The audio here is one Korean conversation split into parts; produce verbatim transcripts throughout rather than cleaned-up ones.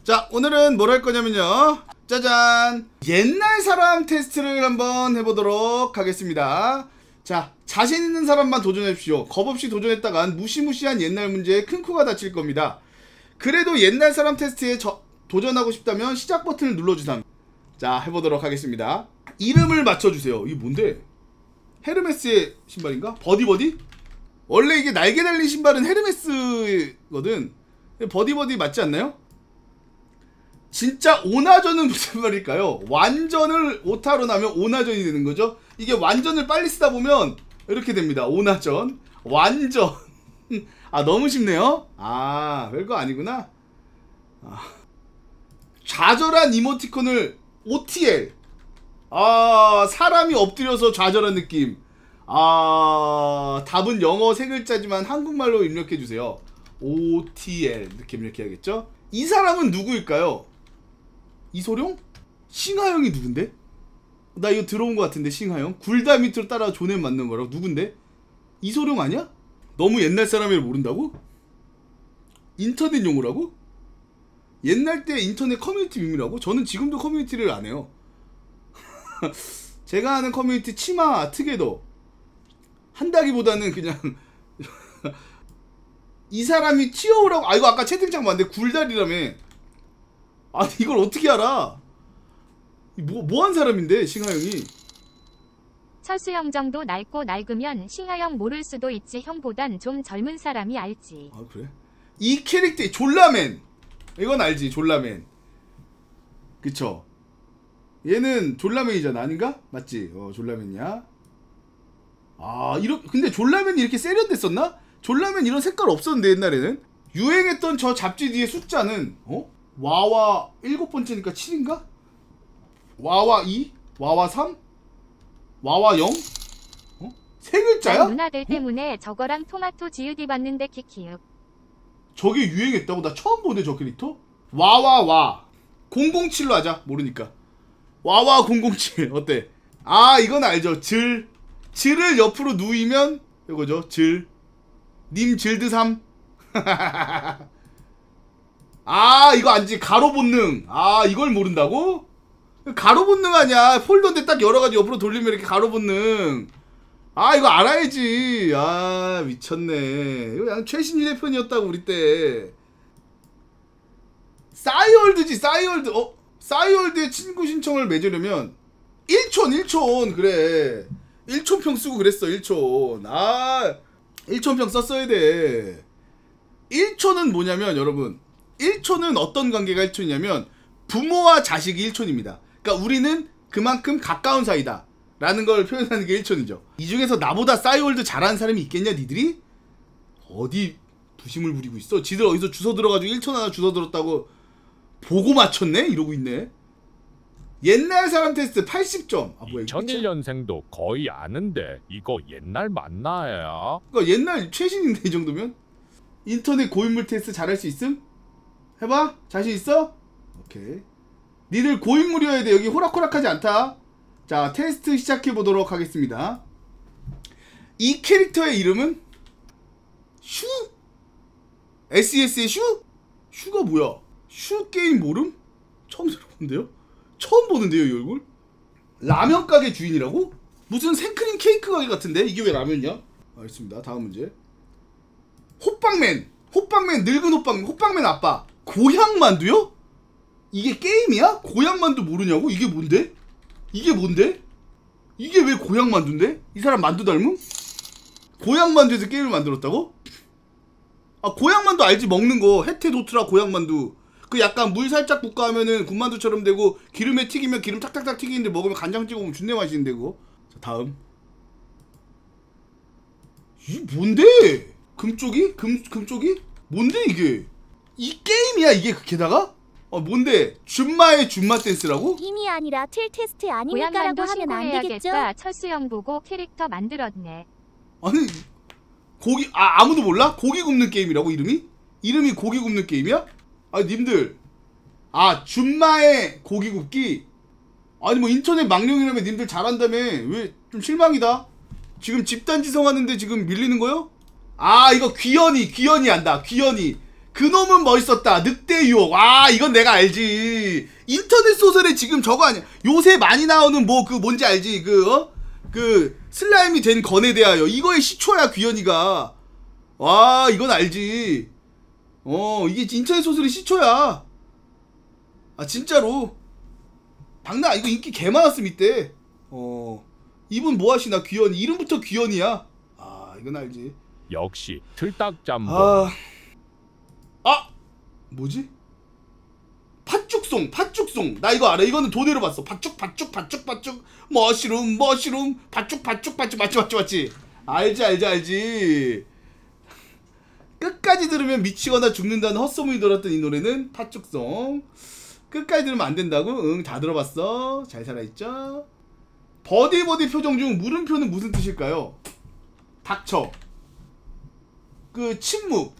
자, 오늘은 뭘 할 거냐면요, 짜잔, 옛날 사람 테스트를 한번 해보도록 하겠습니다. 자, 자신 있는 사람만 도전해주십시오. 겁없이 도전했다간 무시무시한 옛날 문제에 큰 코가 다칠 겁니다. 그래도 옛날 사람 테스트에 저, 도전하고 싶다면 시작 버튼을 눌러주삼. 자, 해보도록 하겠습니다. 이름을 맞춰주세요. 이게 뭔데? 헤르메스의 신발인가? 버디버디? 원래 이게 날개 달린 신발은 헤르메스거든. 버디버디 맞지 않나요? 진짜 오나전은 무슨 말일까요? 완전을 오타로 나면 오나전이 되는 거죠. 이게 완전을 빨리 쓰다 보면 이렇게 됩니다. 오나전, 완전. 아, 너무 쉽네요. 아, 별거 아니구나. 아. 좌절한 이모티콘을 오티엘. 아, 사람이 엎드려서 좌절한 느낌. 아, 답은 영어 세 글자지만 한국말로 입력해주세요. 오티엘 이렇게 입력해야겠죠? 이 사람은 누구일까요? 이소룡? 싱하영이 누군데? 나 이거 들어온 것 같은데. 싱하영? 굴다 밑으로 따라 조넷 맞는 거라고? 누군데? 이소룡 아니야? 너무 옛날 사람을 모른다고? 인터넷 용어라고? 옛날 때 인터넷 커뮤니티 밈이라고? 저는 지금도 커뮤니티를 안 해요. 제가 하는 커뮤니티 치마 특에도 한다기보다는 그냥 이 사람이 튀어오라고. 아, 이거 아까 채팅창 봤는데 굴다리라며. 아니, 이걸 어떻게 알아? 뭐, 뭐한 사람인데 싱하영이. 철수형 정도 낡고 낡으면 싱하영 모를 수도 있지. 형보단 좀 젊은 사람이 알지. 아, 그래? 이 캐릭터 졸라맨, 이건 알지. 졸라맨, 그쵸? 얘는 졸라맨이잖아, 아닌가? 맞지? 어, 졸라맨이야. 아, 이런, 근데 졸라맨이 이렇게 세련됐었나? 졸라맨 이런 색깔 없었는데 옛날에는. 유행했던 저 잡지 뒤에 숫자는 어? 와와 일곱 번째니까 칠인가? 와와 이? 와와 삼? 와와 영? 어? 세 글자야? 누나들 때문에 어? 저거랑 토마토 지읒이 봤는데 키키윽. 저게 유행했다고? 나 처음 보네 저 캐릭터? 와와와 공공칠로 하자. 모르니까. 와와 공공칠 어때? 아, 이건 알죠. 질. 질을 옆으로 누이면 이거죠. 질. 님 질드삼. 아, 이거 안지. 가로 본능. 아, 이걸 모른다고? 가로 본능 아니야. 폴더인데 딱 여러가지 옆으로 돌리면 이렇게 가로 본능. 아, 이거 알아야지. 아, 미쳤네. 이거 그냥 최신 휴대폰이었다고 우리 때. 싸이월드지. 싸이월드. 어? 싸이월드의 친구 신청을 맺으려면 일촌 일촌 그래. 일촌평 쓰고 그랬어. 일촌. 아, 일촌평 썼어야 돼. 일촌은 뭐냐면 여러분, 일촌은 어떤 관계가 일촌이냐면 부모와 자식이 일촌입니다. 그러니까 우리는 그만큼 가까운 사이다 라는 걸 표현하는 게 일촌이죠. 이 중에서 나보다 싸이월드 잘하는 사람이 있겠냐 니들이? 어디 부심을 부리고 있어? 지들 어디서 주워 들어가지고 일촌 하나 주워 들었다고 보고 맞췄네? 이러고 있네. 옛날 사람 테스트 팔십 점. 아, 뭐야, 이천일 년생도 거의 아는데 이거 옛날 맞나요? 그러니까 옛날 최신인데 이 정도면? 인터넷 고인물 테스트 잘할 수 있음? 해봐? 자신 있어? 오케이. 니들 고인물이어야 돼. 여기 호락호락하지 않다. 자, 테스트 시작해보도록 하겠습니다. 이 캐릭터의 이름은 슈? 에스이에스의 슈? 슈가 뭐야? 슈 게임 모름? 처음 들어보는데요? 처음 보는데요, 이 얼굴? 라면 가게 주인이라고? 무슨 생크림 케이크 가게 같은데? 이게 왜 라면이야? 알겠습니다. 다음 문제. 호빵맨! 호빵맨, 늙은 호빵맨, 호빵맨 아빠. 고향만두요? 이게 게임이야? 고향만두 모르냐고? 이게 뭔데? 이게 뭔데? 이게 왜 고향만두인데? 이 사람 만두 닮음? 고향만두에서 게임을 만들었다고? 아, 고향만두 알지? 먹는 거. 혜태도트라 고향만두. 그 약간 물 살짝 볶아 하면은 군만두처럼 되고 기름에 튀기면 기름 탁탁탁 튀기는데 먹으면 간장 찍어 먹으면 존내 맛있는데 그거. 자, 다음. 이게 뭔데? 금쪽이? 금, 금쪽이? 뭔데 이게? 이 게임이야 이게. 게다가? 어, 뭔데? 줌마의 줌마 댄스라고? 힘이 아니라 틀 테스트 아니니까라고 하면 안 되겠죠? 철수형 보고 캐릭터 만들었네. 아니, 고기, 아, 아무도 몰라? 고기 굽는 게임이라고 이름이? 이름이 고기 굽는 게임이야? 아니, 님들. 아, 줌마의 고기 굽기? 아니, 뭐 인터넷 망령이라며 님들 잘한다며. 왜 좀 실망이다. 지금 집단 지성하는데 지금 밀리는 거요? 아, 이거 귀연이, 귀연이 한다. 귀연이. 그놈은 멋있었다. 늑대 유혹. 아, 이건 내가 알지. 인터넷 소설에 지금 저거 아니야. 요새 많이 나오는 뭐 그 뭔지 알지? 그 어? 그 슬라임이 된 건에 대하여. 이거의 시초야, 귀현이가. 와, 이건 알지. 어, 이게 인터넷 소설의 시초야. 아, 진짜로. 장난, 이거 인기 개 많았음 이때. 어, 이분 뭐 하시나? 귀현이. 이름부터 귀현이야. 아, 이건 알지. 역시 틀딱짬뽕. 아, 아, 뭐지? 팥죽송, 팥죽송. 나 이거 알아. 이거는 돈으로 봤어. 팥죽, 팥죽, 팥죽, 팥죽. 머시룸, 머시룸. 팥죽, 팥죽, 팥죽. 맞지, 맞지, 맞지. 알지, 알지, 알지. 끝까지 들으면 미치거나 죽는다는 헛소문이 돌았던 이 노래는 팥죽송. 끝까지 들으면 안 된다고? 응, 다 들어봤어. 잘 살아있죠? 버디버디 표정 중 물음표는 무슨 뜻일까요? 닥쳐. 그 침묵.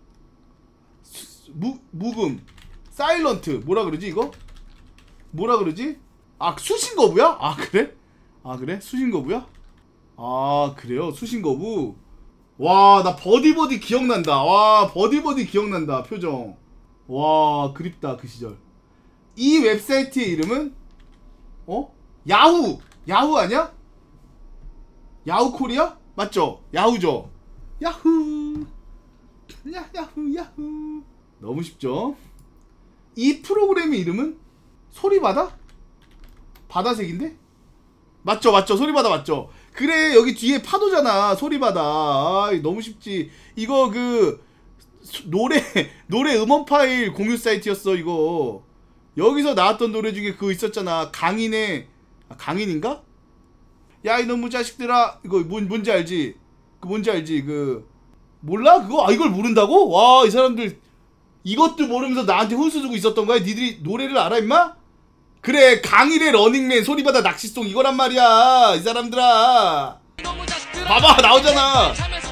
무, 묵음. 사일런트. 뭐라 그러지 이거? 뭐라 그러지? 아, 수신거부야? 아, 그래? 아, 그래? 수신거부야? 아, 그래요? 수신거부. 와, 나 버디버디 기억난다. 와, 버디버디 기억난다. 표정. 와, 그립다 그 시절. 이 웹사이트의 이름은 어? 야후. 야후 아니야? 야후 코리아? 맞죠? 야후죠. 야후. 야, 야후 야후. 너무 쉽죠? 이 프로그램의 이름은 소리바다? 바다색인데? 맞죠, 맞죠. 소리바다 맞죠. 그래, 여기 뒤에 파도잖아. 소리바다. 아, 너무 쉽지. 이거 그 노래 노래 음원 파일 공유 사이트였어 이거. 여기서 나왔던 노래 중에 그거 있었잖아. 강인의 아, 강인인가? 야, 이놈의 자식들아. 이거 뭔, 뭔지 알지? 그 뭔지 알지? 그 몰라? 그거? 아, 이걸 모른다고? 와, 이 사람들 이것도 모르면서 나한테 혼수 주고 있었던 거야? 니들이 노래를 알아 임마? 그래, 강일의 러닝맨, 소리바다 낚시송 이거란 말이야 이 사람들아. 봐봐, 나오잖아.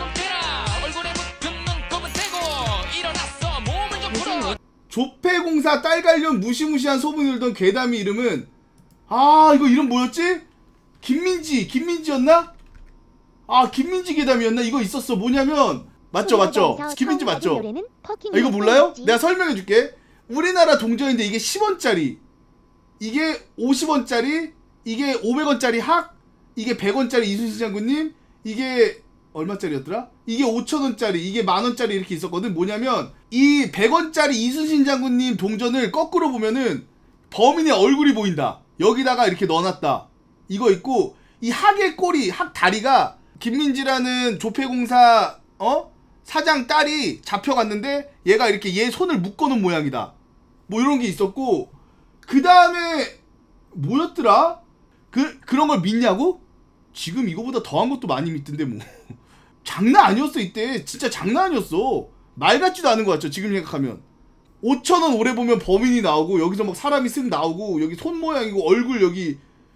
조폐공사 딸 관련 무시무시한 소문이 돌던 괴담의 이름은 아, 이거 이름 뭐였지? 김민지, 김민지였나? 아, 김민지 괴담이었나? 이거 있었어. 뭐냐면 맞죠, 맞죠? 김민지 맞죠? 아, 이거 몰라요? 내가 설명해줄게. 우리나라 동전인데 이게 십 원짜리, 이게 오십 원짜리, 이게 오백 원짜리 학, 이게 백 원짜리 이순신 장군님, 이게 얼마짜리였더라? 이게 오천 원짜리, 이게 만 원짜리 이렇게 있었거든. 뭐냐면 이 백 원짜리 이순신 장군님 동전을 거꾸로 보면은 범인의 얼굴이 보인다. 여기다가 이렇게 넣어놨다. 이거 있고, 이 학의 꼬리, 학 다리가 김민지라는 조폐공사 어? 사장 딸이 잡혀갔는데 얘가 이렇게 얘 손을 묶어놓은 모양이다. 뭐 이런 게 있었고, 그 다음에 뭐였더라? 그, 그런 걸 믿냐고? 지금 이거보다 더한 것도 많이 믿던데 뭐. 장난 아니었어 이때. 진짜 장난 아니었어. 말 같지도 않은 거 같죠 지금 생각하면. 오천 원 오래 보면 범인이 나오고, 여기서 막 사람이 쓱 나오고, 여기 손 모양이고 얼굴 여기,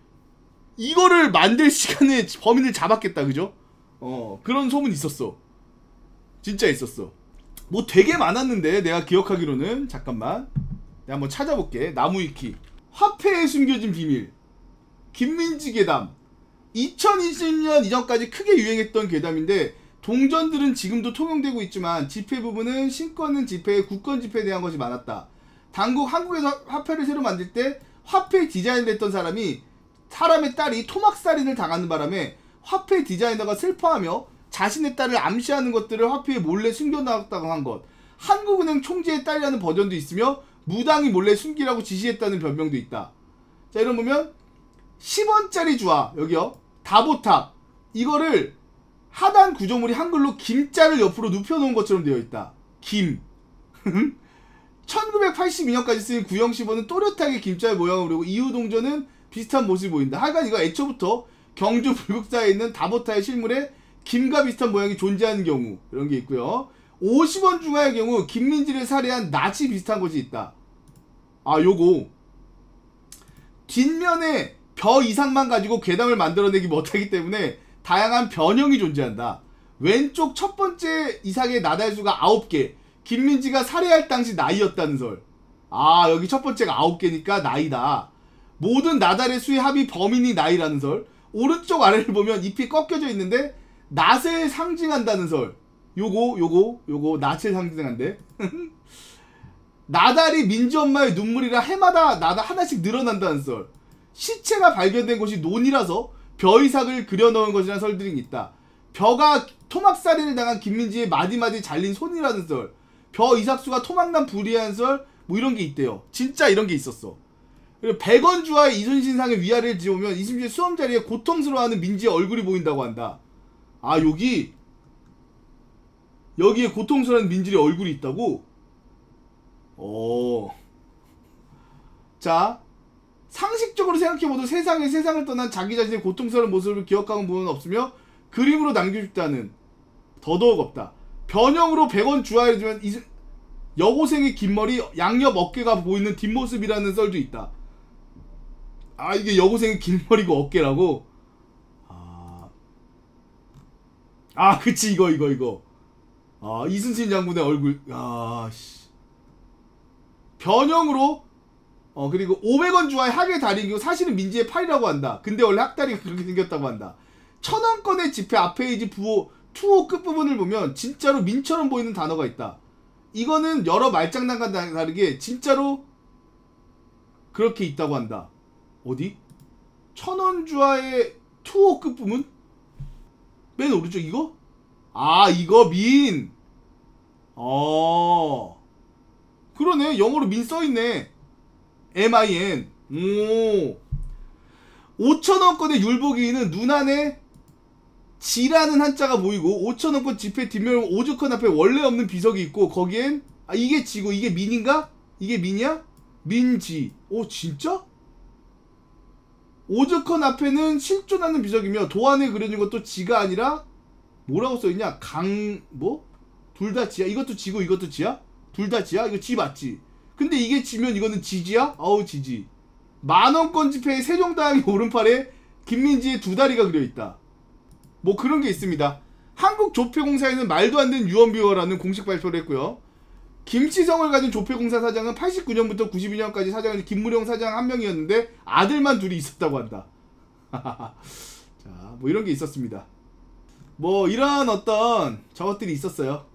이거를 만들 시간에 범인을 잡았겠다 그죠? 어, 그런 소문이 있었어. 진짜 있었어. 뭐 되게 많았는데 내가 기억하기로는, 잠깐만 내가 한번 찾아볼게. 나무위키. 화폐에 숨겨진 비밀, 김민지 괴담. 이천이십 년 이전까지 크게 유행했던 괴담인데, 동전들은 지금도 통용되고 있지만 지폐 부분은 신권은 지폐, 국권 지폐에 대한 것이 많았다. 당국 한국에서 화폐를 새로 만들 때 화폐 디자인을 했던 사람이 사람의 딸이 토막살인을 당하는 바람에 화폐 디자이너가 슬퍼하며 자신의 딸을 암시하는 것들을 화폐에 몰래 숨겨놨다고 한 것. 한국은행 총재의 딸이라는 버전도 있으며 무당이 몰래 숨기라고 지시했다는 변명도 있다. 자, 이런 보면 십 원짜리 주화, 여기요, 다보탑, 이거를 하단 구조물이 한글로 김자를 옆으로 눕혀놓은 것처럼 되어 있다. 김. 천구백팔십이 년까지 쓰인 구형십원은 또렷하게 김자의 모양을 그리고 이후 동전은 비슷한 모습이 보인다. 하여간 이거 애초부터 경주 불국사에 있는 다보타의 실물에 김과 비슷한 모양이 존재하는 경우, 이런 게 있고요. 오십 원 중화의 경우 김민지를 살해한 낯이 비슷한 것이 있다. 아, 요거 뒷면에 벼 이상만 가지고 괴담을 만들어내기 못하기 때문에 다양한 변형이 존재한다. 왼쪽 첫 번째 이상의 나달수가 아홉 개, 김민지가 살해할 당시 나이였다는 설. 아, 여기 첫 번째가 아홉 개니까 나이다. 모든 나달의 수의 합이 범인이 나이라는 설. 오른쪽 아래를 보면 잎이 꺾여져 있는데 낫을 상징한다는 설. 요거 요거 요거 낫을 상징한대. 나달이 민지 엄마의 눈물이라 해마다 나다 하나씩 늘어난다는 썰. 시체가 발견된 곳이 논이라서 벼 이삭을 그려넣은 것이라는 설들이 있다. 벼가 토막살이를 당한 김민지의 마디마디 잘린 손이라는 썰. 벼 이삭수가 토막난 불이한 썰. 뭐 이런 게 있대요. 진짜 이런 게 있었어. 그리고 백원주와의 이순신상의 위아래를 지우면 이순신 수험 자리에 고통스러워하는 민지의 얼굴이 보인다고 한다. 아 여기 여기에 고통스러운 민지의 얼굴이 있다고? 오. 자, 상식적으로 생각해봐도 세상에 세상을 떠난 자기 자신의 고통스러운 모습을 기억하는 부분은 없으며 그림으로 남겨주다는 더더욱 없다. 변형으로 백원 주화를 주면 이순 여고생의 긴 머리 양옆 어깨가 보이는 뒷모습이라는 썰도 있다. 아 이게 여고생의 긴 머리고 어깨라고? 아, 아 그치 이거 이거 이거 아 이순신 장군의 얼굴. 아씨 변형으로 어 그리고 오백 원 주화의 학의 달인이고 사실은 민지의 팔이라고 한다. 근데 원래 학다리가 그렇게 생겼다고 한다. 천원권의 지폐 앞페이지 부호 투호 끝부분을 보면 진짜로 민처럼 보이는 단어가 있다. 이거는 여러 말장난과 다르게 진짜로 그렇게 있다고 한다. 어디? 천원주화의 투호 끝부분? 맨 오른쪽 이거? 아 이거 민! 어 그러네. 영어로 민 써있네. 엠 아이 엔. 오 오천원권의 율복이는 눈 안에 지라는 한자가 보이고 오천원권 지폐 뒷면 오죽헌 앞에 원래 없는 비석이 있고 거기엔 아 이게 지고 이게 민인가? 이게 민이야? 민지. 오 진짜? 오죽헌 앞에는 실존하는 비석이며 도안에 그려진 것도 지가 아니라 뭐라고 써있냐? 강 뭐? 둘 다 지야? 이것도 지고 이것도 지야? 둘 다 지야? 이거 지 맞지? 근데 이게 지면 이거는 지지야? 아우 지지. 만원권 지폐의 세종대왕의 오른팔에 김민지의 두 다리가 그려있다. 뭐 그런 게 있습니다. 한국조폐공사에는 말도 안 되는 유언비어라는 공식 발표를 했고요. 김치성을 가진 조폐공사 사장은 팔십구 년부터 구십이 년까지 사장은 김무령 사장 한 명이었는데 아들만 둘이 있었다고 한다. 자, 뭐 이런 게 있었습니다. 뭐 이런 어떤 저것들이 있었어요.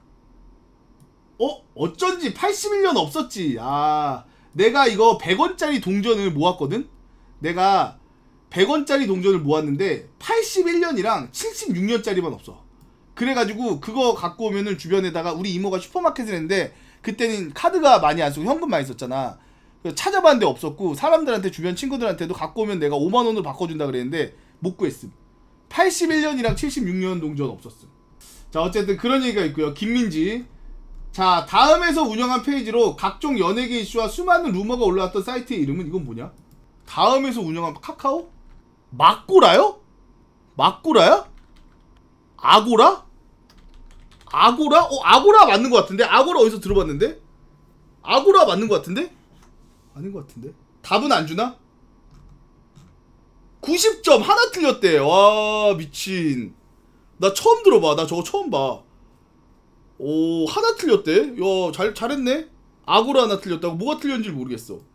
어? 어쩐지 팔십일 년 없었지. 아, 내가 이거 백 원짜리 동전을 모았거든? 내가 백 원짜리 동전을 모았는데 팔십일 년이랑 칠십육 년짜리만 없어. 그래가지고 그거 갖고 오면은 주변에다가 우리 이모가 슈퍼마켓을 했는데 그때는 카드가 많이 안 쓰고 현금 많이 썼잖아. 찾아봤는데 없었고 사람들한테 주변 친구들한테도 갖고 오면 내가 오만 원으로 바꿔준다 그랬는데 못 구했음. 팔십일 년이랑 칠십육 년 동전 없었음. 자 어쨌든 그런 얘기가 있고요. 김민지. 자 다음에서 운영한 페이지로 각종 연예계 이슈와 수많은 루머가 올라왔던 사이트의 이름은 이건 뭐냐? 다음에서 운영한 카카오? 막고라요? 막고라야? 아고라? 아고라? 어 아고라 맞는 것 같은데? 아고라 어디서 들어봤는데? 아고라 맞는 것 같은데? 아닌 것 같은데? 답은 안 주나? 구십 점 하나 틀렸대. 와 미친. 나 처음 들어봐. 나 저거 처음 봐. 오 하나 틀렸대. 야 잘, 잘했네. 아고라 하나 틀렸다고? 뭐가 틀렸는지 모르겠어.